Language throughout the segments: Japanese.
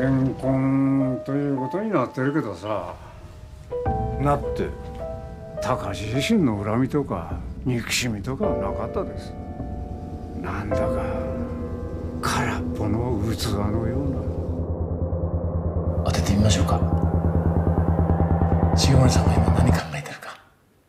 怨恨ということになってるけどさ。 なって。 高橋自身の恨みとか憎しみとかはなかったです。なんだか空っぽの器のような。当ててみましょうか。重森さんは今何考えてるか。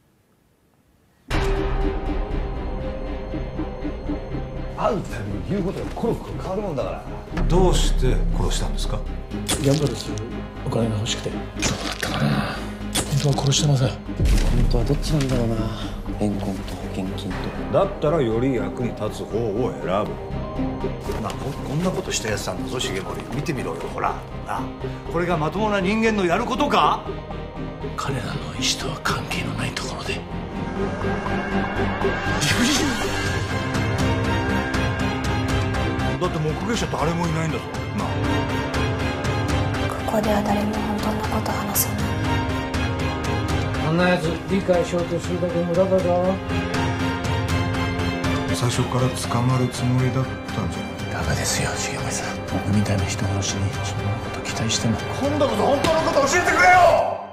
会うたびに言うことがコロコロ変わるもんだから。どうして殺したんですか？ ギャンブルするお金が欲しくて。どうだったかな。本当は殺してません。本当はどっちなんだろうな。怨恨と保険金と。 だったらより役に立つ方を選ぶ。まあこんなことしたやつなんだぞ重森。見てみろよほらな。これがまともな人間のやることか？ 彼らの意思とは関係のないところで。 だって目撃者誰もいないんだぞな。 ここでは誰も本当のこと話さない。 あんなやつ理解しようとするだけ無駄だぞ。 最初から捕まるつもりだったんじゃない？ ダメですよ重森さん。僕みたいな人殺しにそんなこと期待しても。 今度こそ本当のこと教えてくれよ。